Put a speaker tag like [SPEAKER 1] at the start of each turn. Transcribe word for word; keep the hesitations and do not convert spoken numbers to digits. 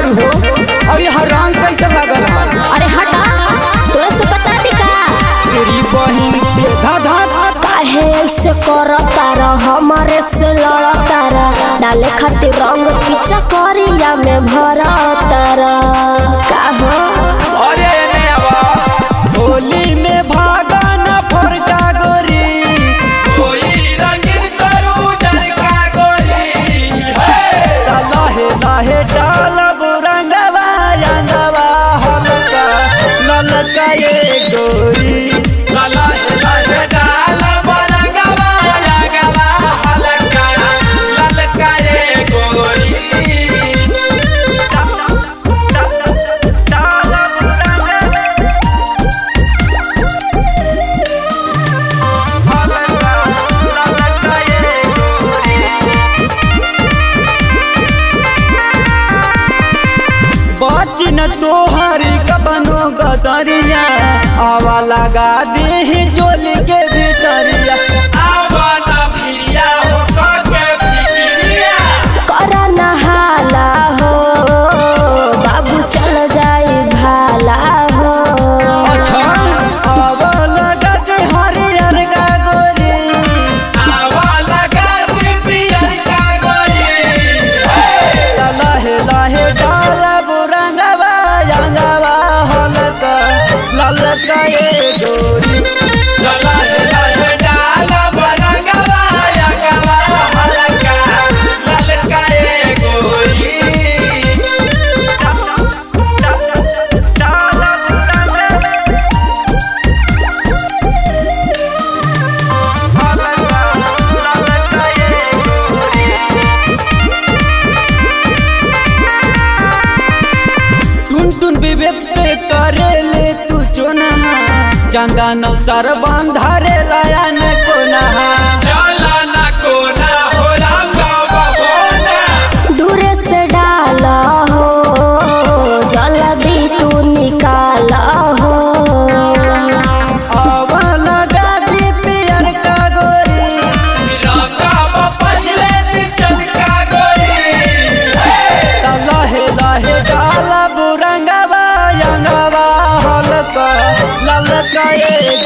[SPEAKER 1] बारू हो और यह रंग कैसे लगल है?
[SPEAKER 2] अरे हटा, तोरा से बता दी का
[SPEAKER 1] तेरी बहन के धाधा
[SPEAKER 2] काहे ऐसे करता रह, हमारे से लड़ता रह, डाले खातिर रंग पीछा करिया में भरता रह का हो।
[SPEAKER 1] अरे रे आवा होली में भागा ना फरका गोरी,
[SPEAKER 3] कोई रंगीन करू जरका गोरी
[SPEAKER 1] लाहे लाहे डालब रंगवा रंगवा हल्का ललका ये गोरी,
[SPEAKER 3] लाला लाला डालब रंगवा रंगवा हल्का ललका ये गोरी
[SPEAKER 1] बचिन तोहरी कबनो गदरिया आवा लगा दे जोली के भीतरिया,
[SPEAKER 3] आवाना फिरिया हो के फिकिरिया
[SPEAKER 2] करा नहाला हो बाबू चल जाई भाला हो।
[SPEAKER 1] अच्छा आवा लगा दे हरियर का गोरी,
[SPEAKER 3] आवा लगा दी प्रियर का गोरी
[SPEAKER 1] लाहे लाहे डालब रंगवा रंगवा हल्का ललका ये गोरी,
[SPEAKER 3] लाला लाला डालब रंगवा रंगवा हल्का ललका ये गोरी
[SPEAKER 1] टुन टुन विवेक से करे ले तू चुनहा, चंदा नौसर बंधारे लाया न कोनहा,
[SPEAKER 3] चला ना कोना हो रंगा बबोना
[SPEAKER 2] दूरे से डाला हो जल्दी तू निकाला हो।
[SPEAKER 1] आवा लगा दी पियर का गोरी,
[SPEAKER 3] रंगा बपजले दी चलका गोरी
[SPEAKER 1] लाहे लाहे डालब रंगवा रंगवा हल्का ललका ये